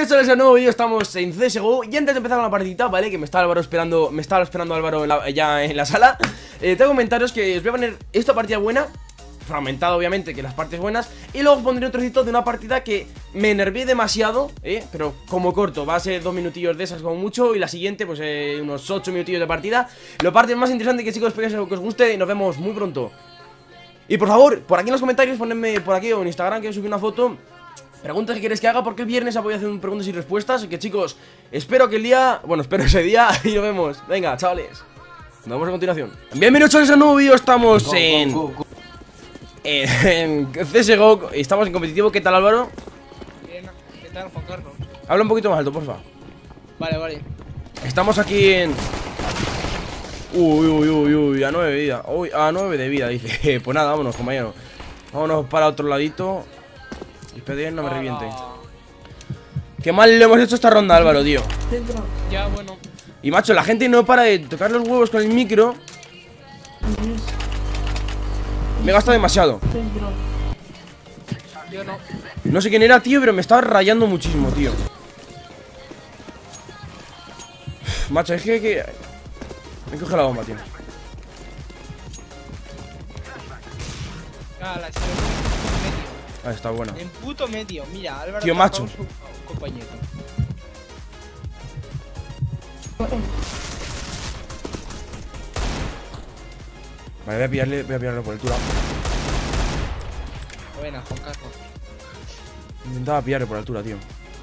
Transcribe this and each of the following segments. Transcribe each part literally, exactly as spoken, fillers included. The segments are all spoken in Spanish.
bienvenidos a un nuevo vídeo, estamos en C S G O. Y antes de empezar con la partidita, ¿vale? Que me está Álvaro esperando, me estaba esperando Álvaro en la, ya en la sala. eh, Tengo que comentaros que os voy a poner esta partida buena, fragmentado obviamente, que las partes buenas. Y luego os pondré un trocito de una partida que me enervé demasiado, ¿eh? Pero como corto, va a ser dos minutillos de esas como mucho. Y la siguiente, pues eh, unos ocho minutillos de partida. Lo parte más interesante que chicos, espero que os guste y nos vemos muy pronto. Y por favor, por aquí en los comentarios, ponedme por aquí o en Instagram que os subí una foto, preguntas que queréis que haga, porque el viernes voy a hacer un preguntas y respuestas. Así que chicos, espero que el día, bueno, espero ese día y nos vemos. Venga, chavales, nos vemos a continuación. Bienvenidos a ese nuevo vídeo, estamos go, en, go, go, go. en en C S G O, estamos en competitivo. ¿Qué tal, Álvaro? Bien, ¿qué tal, Juan Carlos? Habla un poquito más alto, porfa. Vale, vale. Estamos aquí en... Uy, uy, uy, uy, a nueve de vida. Uy, a nueve de vida, dice. Pues nada, vámonos, compañero. Vámonos para otro ladito. Espera, no me reviente. Qué mal le hemos hecho esta ronda, Álvaro, tío. Ya, bueno. Y macho, la gente no para de tocar los huevos con el micro. Me gasta demasiado. Yo no. No sé quién era, tío, pero me estaba rayando muchísimo, tío. Uf, macho, es que... que... Me coge la bomba, tío. Ah, la medio. Ah, está buena. En puto medio, mira, Álvaro. Tío, macho. Su compañero. Vale, voy a pillarle, voy a pillarle por altura. Buena, Juan Carlos. Intentaba pillarle por altura, tío.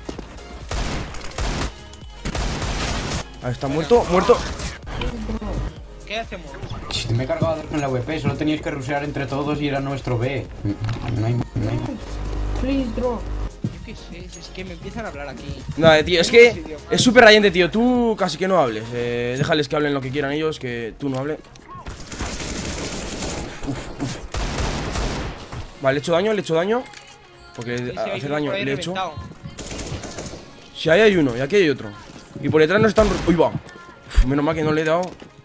Ah, está muerto, muerto. ¿Qué hacemos? Si me he cargado con la V P, solo teníais que rushear entre todos y era nuestro B. No hay, no hay. Please, bro. Yo qué sé, es que me empiezan a hablar aquí. Nada, tío, es que es súper rayante, tío. Tú casi que no hables. Eh, déjales que hablen lo que quieran ellos, que tú no hables. Uf, uf. Vale, le he hecho daño, le he hecho daño. Porque Sí, sí, hacer daño le he hecho. reventado. Si ahí hay uno y aquí hay otro. Y por detrás nos están... Uy, va. Uf, menos mal que no le he dado.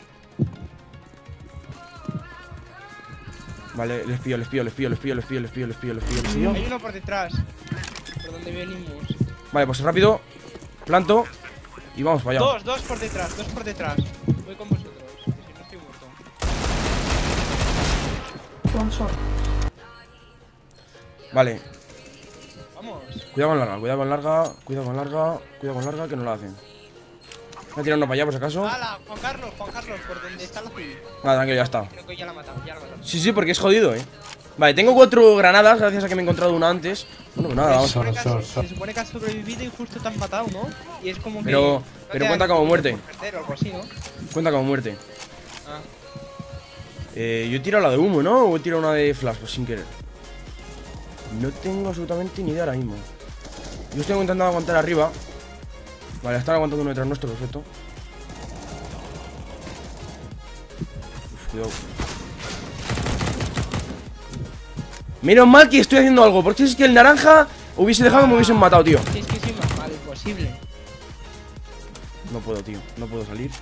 Vale, les pillo, les pillo, les pillo, les pillo, les pillo, les pillo, les pillo, les pillo, les pillo. Hay uno por detrás. Por donde venimos. Vale, pues rápido. Planto. Y vamos para allá. Dos, dos por detrás, dos por detrás. Voy con vosotros. Que si no estoy muerto. Vale. Vamos. Cuidado con larga, cuidado con larga, cuidado con larga, cuidado con larga, que no la hacen. Voy a tirar uno para allá por si acaso. ¡Hala! Juan Carlos, Juan Carlos, por donde está la azul. Vale, tranquilo, ya está. Creo que ya la ha matado, ya la ha matado. Sí, sí, porque es jodido, eh. Vale, tengo cuatro granadas, gracias a que me he encontrado una antes. Bueno, pues nada, Se vamos. supone, que Sol, has, sol. se supone que has sobrevivido y justo te han matado, ¿no? Y es como que... Pero- no pero te cuenta dan como puntos muerte. por perder o algo así, ¿no? Cuenta como muerte. Ah. Eh, yo he tirado la de humo, ¿no? O he tirado una de flash, pues sin querer. No tengo absolutamente ni idea ahora mismo. Yo estoy intentando aguantar arriba. Vale, están aguantando uno detrás nuestro, perfecto. Uf, cuidado. Menos mal que estoy haciendo algo, porque es que el naranja hubiese dejado que me hubiesen matado, tío. Si es que soy más malo, imposible. No puedo, tío, no puedo salir.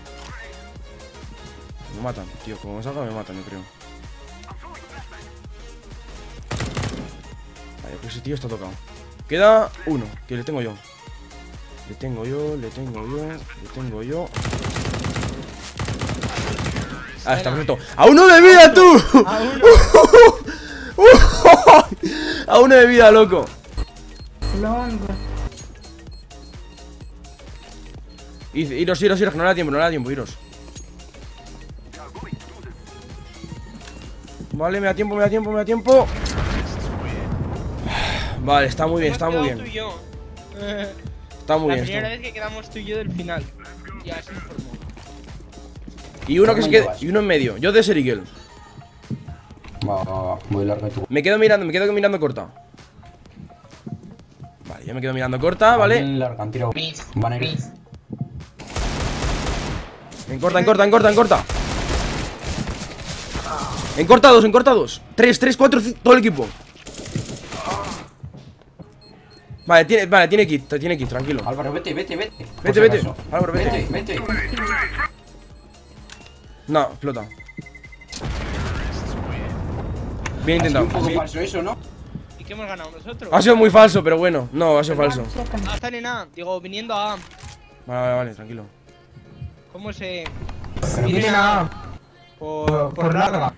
Me matan, tío, como me salga me matan, yo creo. Vale, pues ese tío está tocado. Queda uno, que le tengo yo. Le tengo yo, le tengo yo, le tengo yo. Ah, está perfecto. ¡A uno de vida, tú! A uno. ¡A uno de vida, loco! Iros, iros, iros, que no le da tiempo, no le da tiempo, iros. Vale, me da tiempo, me da tiempo, me da tiempo. Vale, está muy bien, Hemos está muy quedado tú bien. y yo. Eh, Está muy la bien primera esto. vez que quedamos tú y yo del final. Ya se informó. Y uno que se quede, y uno en medio. Yo de Serigel. Va, va, va. Voy larga tú. Me quedo mirando, me quedo mirando corta. Vale, yo me quedo mirando corta, ¿vale? Larga, han tirado. Van a ir. En corta, en corta, en corta, en corta. En corta dos, en corta dos. Tres, tres, cuatro, cinco, todo el equipo. Vale, tiene, vale, tiene kit, tiene kit, tranquilo. Álvaro, vete, vete, vete. Vete, Por si vete. acaso. Álvaro, vete. Vete, vete. No, explota. Bien Ha sido intentado. un poco falso eso, ¿no? que hemos ganado nosotros. Ha sido muy falso, pero bueno. No, ha sido falso. Ah, están en A. Digo, viniendo a A. Vale, vale, vale, tranquilo. ¿Cómo se...? Pero vienen a... Por... Por larga.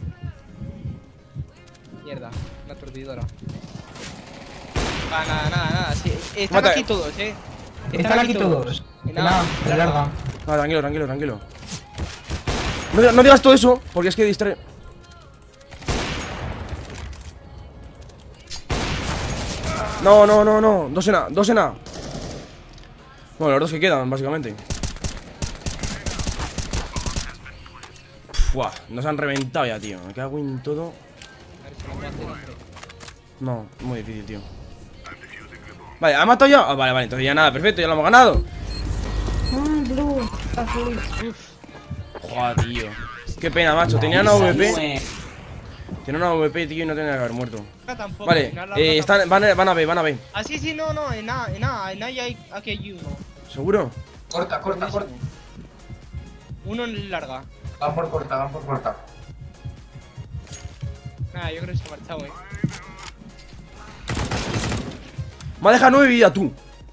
Mierda, una aturdidora. Ah, nada, nada, nada. Sí, están Mata. aquí todos, eh. Están aquí todos. En En A, por larga. Ah, tranquilo, tranquilo, tranquilo. No, diga- no digas todo eso, porque es que distrae. No, no, no, no. Dos en A, dos en A. Bueno, los dos que quedan, básicamente. Buah, nos han reventado ya, tío. Me cago en todo. A ver si lo puedo hacer, hombre. No, muy difícil, tío. Vale, ¿ha matado ya? Ah, vale, vale, entonces ya nada, perfecto, ya lo hemos ganado. Joder, tío. Qué pena, macho. Tenía una V P. Tenía una V P, tío, y no tenía que haber muerto. Acá tampoco, Vale, en A larga eh, están, tampoco. van, a- van a ver, van a ver. Ah, sí, sí, no, no, en A, en A, en A ya hay, aquí hay uno. ¿Seguro? Corta, corta, corta. Uno en larga. Van por corta, van por corta. Nada, yo creo que se ha marchado, eh. Me ha dejado nueve vidas, tú.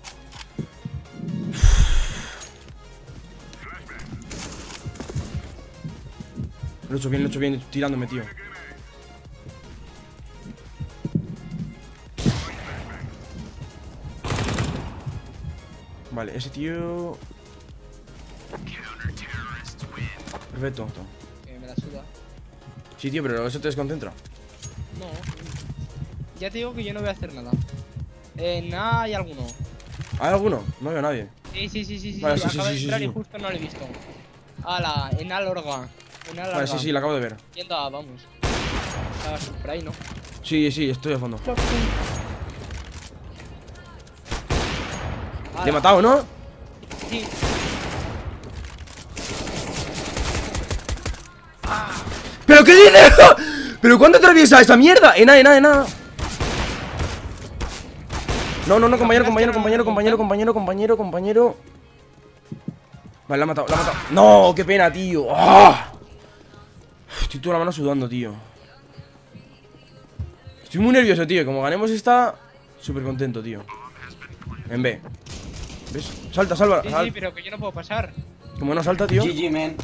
Lo he hecho bien, lo he hecho bien, tirándome, tío. Vale, ese tío... Perfecto. Que me la suda. Sí, tío, pero eso te desconcentra. No. Ya te digo que yo no voy a hacer nada. En A hay alguno. ¿Hay alguno? No veo a nadie. Sí, sí, sí, sí, sí. Vale, sí, sí, Acaba sí, de sí, entrar sí. y justo no lo he visto. Ala, en A larga. En A larga. Vale, sí, sí, la acabo de ver. Yendo a, vamos. Estabas por ahí, ¿no? Sí, sí, estoy a fondo. Ala. Te he matado, ¿no? Sí. ¿Pero qué dices? ¿Pero cuándo atraviesa esa mierda? En A, en A, en A. No, no, no, compañero, compañero, compañero, compañero, compañero, compañero, compañero. Vale, la ha matado, la ha matado. No, qué pena, tío. ¡Ah! Estoy toda la mano sudando, tío. Estoy muy nervioso, tío. Como ganemos esta, súper contento, tío. En B. ¿Ves? Salta, salva. Sí, sal- sí, pero que yo no puedo pasar. Como no salta, tío. G G, man.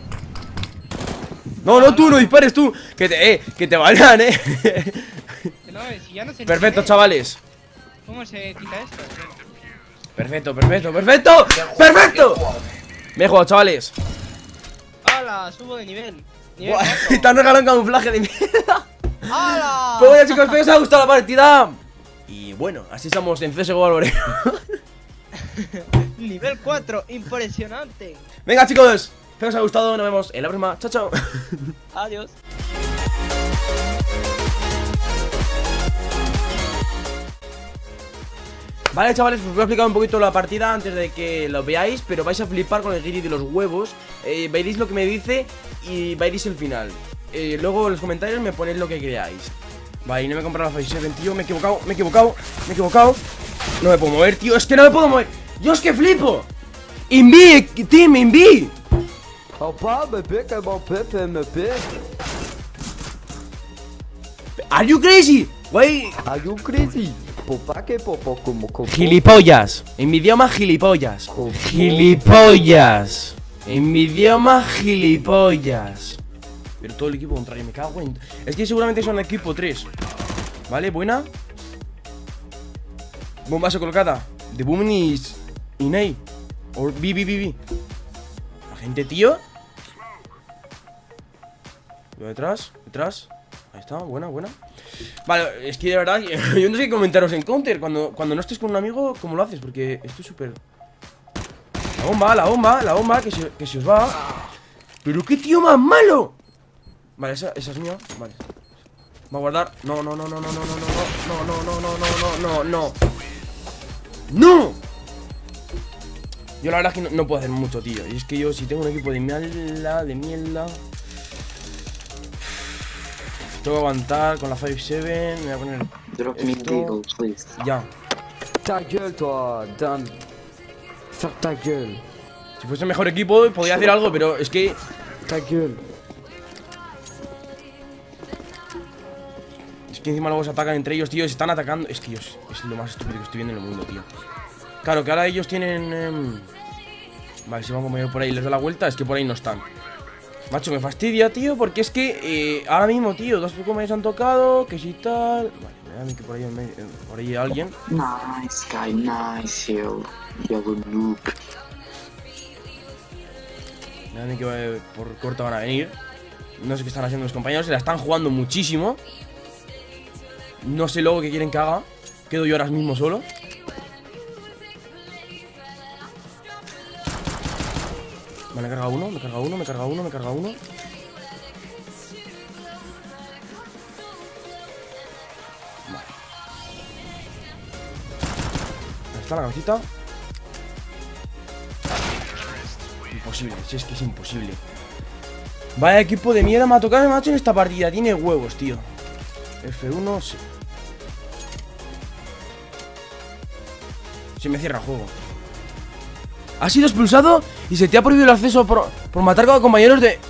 No, no, tú, no dispares tú. Que te, eh, que te valgan, eh. Que no, si ya no sé. Perfecto, chavales. ¿Cómo se quita esto? Perfecto, perfecto, perfecto. ¡Perfecto! Me he jugado, chavales. ¡Hala! Subo de nivel. Nivel Buah, cuatro. te han regalado un camuflaje de mierda. ¡Hala! Pues bueno, chicos, espero que os haya gustado la partida. Y bueno, así estamos en C S G O Álvarez. Nivel cuatro, impresionante. Venga, chicos, espero que os haya gustado. Nos vemos en la próxima. Chao, chao. Adiós. Vale, chavales, os voy a explicar un poquito la partida antes de que lo veáis, pero vais a flipar con el guiri de los huevos. eh, Veréis lo que me dice y veréis el final. eh, Luego en los comentarios me ponéis lo que creáis. Vale, y no me he comprado la Phase siete, tío. Me he equivocado, me he equivocado, me he equivocado. No me puedo mover, tío, es que no me puedo mover. Yo es que flipo. Invi, team, invi. Opa, me pica, me pica, me pica. Are you crazy? Güey. Are you crazy? Popa que popo como como. Gilipollas. En mi idioma, gilipollas. Gilipollas. En mi idioma, gilipollas. Pero todo el equipo contrario, me cago en... Es que seguramente son equipo tres. Vale, buena. Bombazo colocada. The Booming is... Inei. O B, B, B, B. La gente, tío. Yo detrás, detrás. Ahí está, buena, buena. Vale, es que de verdad, yo no sé qué comentaros en counter. Cuando, cuando no estés con un amigo, ¿cómo lo haces? Porque estoy súper... La bomba, la bomba, la bomba, que se, que se os va. Pero qué tío más malo. Vale, esa, esa es mía, vale. Va a guardar. No, no, no, no, no, no, no, no, no, no, no, no, no, no, no, no. ¡No! Yo la verdad es que no, no puedo hacer mucho, tío. Y es que yo si tengo un equipo de mierda, de mierda. Tengo que aguantar con la cinco siete. Me voy a poner Drop me esto. Deagle, please. Ya. Ta gueule, toi, Dan. Ferme ta gueule. Si fuese mejor equipo podría hacer algo, pero es que... Ta gueule. Es que encima luego se atacan entre ellos, tío. Se están atacando. Es que ellos, es lo más estúpido que estoy viendo en el mundo, tío. Claro, que ahora ellos tienen... Eh... Vale, si van como yo por ahí y les doy la vuelta, es que por ahí no están. Macho, me fastidia, tío, porque es que eh, ahora mismo, tío, dos compañeros han tocado, que si tal... Vale, me da a mí que por ahí, me, por ahí hay alguien. Nice guy, nice yo. Yellow noob. Me da a mí que eh, por corto van a venir. No sé qué están haciendo los compañeros, se la están jugando muchísimo. No sé luego qué quieren que haga. Quedo yo ahora mismo solo. Vale, me carga uno, me carga uno, me carga uno, me carga uno. Vale. Ahí está la cabecita. Imposible, si es que es imposible. Vaya equipo de mierda me ha tocado, macho, en esta partida. Tiene huevos, tío. F uno, sí. Se me cierra el juego. Has sido expulsado y se te ha prohibido el acceso por, por matar a compañeros de...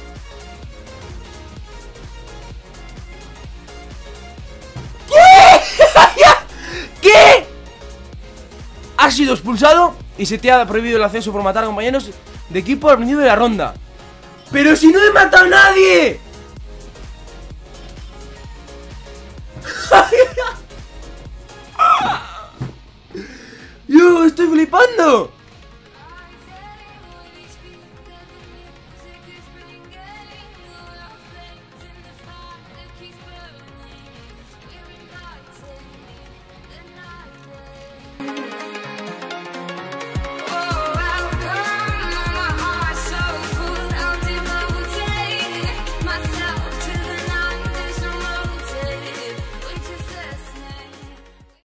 ¿Qué? ¿Qué? Has sido expulsado y se te ha prohibido el acceso por matar a compañeros de equipo al principio de la ronda. ¡Pero si no he matado a nadie! ¡Yo estoy flipando!